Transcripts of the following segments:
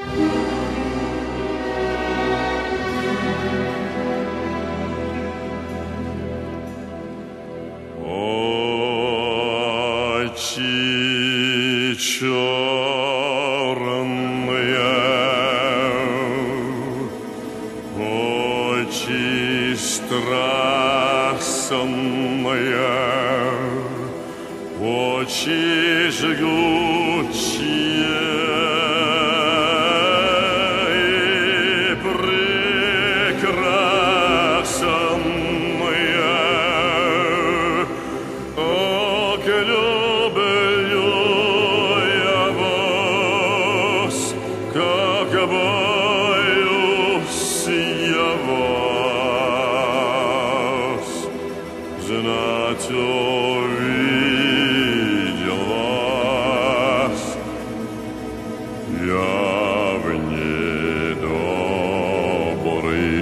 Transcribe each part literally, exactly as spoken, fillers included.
Очи черные, очи страстные, очи жгучие и прекрасные. Как люблю я вас, как боюсь я вас, знать увидел вас я в недобрый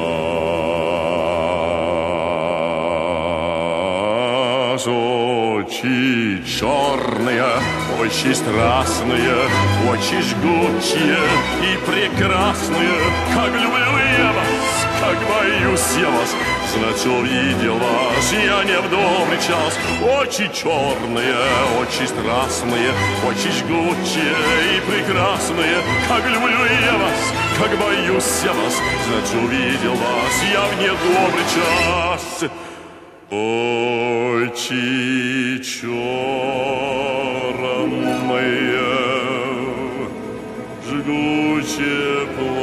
час. Очи черные, очи страстные, очи жгучие и прекрасные. Как люблю я вас, как боюсь я вас, знать увидел вас я не в добрый час. Очи черные, очи страстные, очи жгучие и прекрасные. Как люблю я вас, как боюсь я вас, знать увидел вас я в недобрый час. Очи черные, жгучие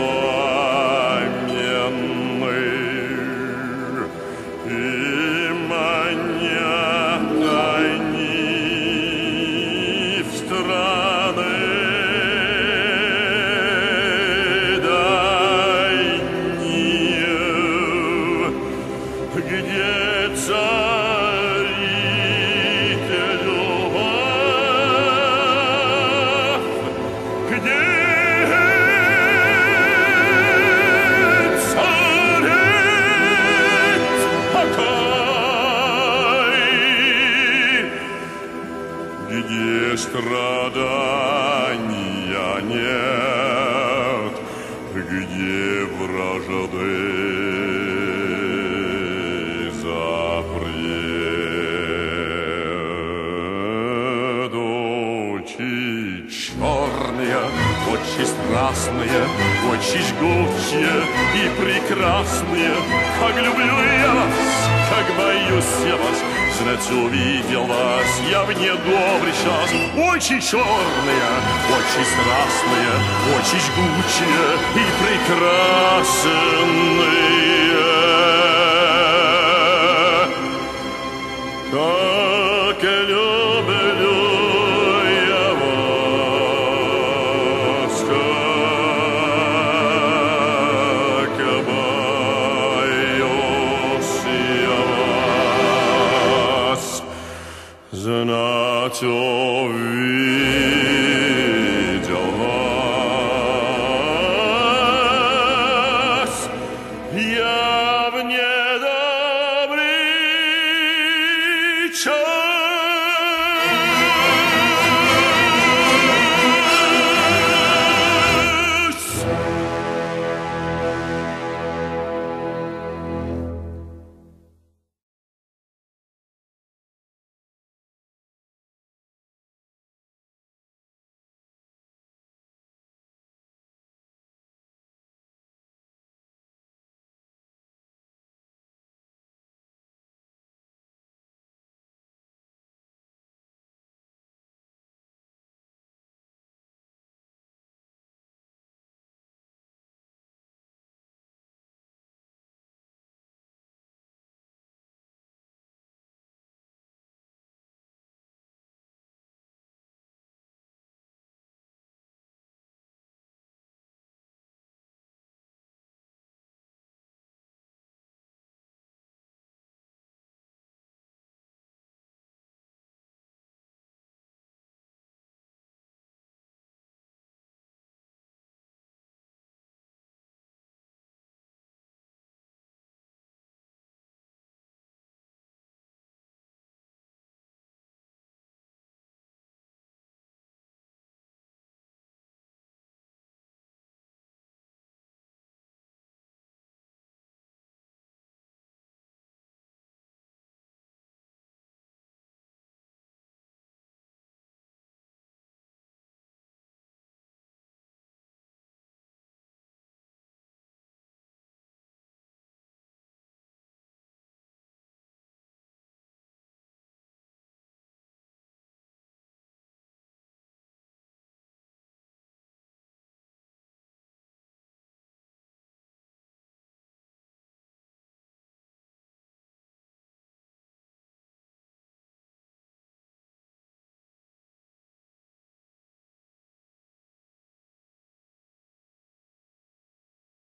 пламенные, и манят они в страны дальние, где царит любовь, где царит покой, где страдания нет, где вражды черные, очи страстные, очи жгучие и прекрасные. Как люблю я вас, как боюсь я вас, знать увидел вас я в недобрый час. Очи черные, очи страстные, очи жгучие и прекрасные.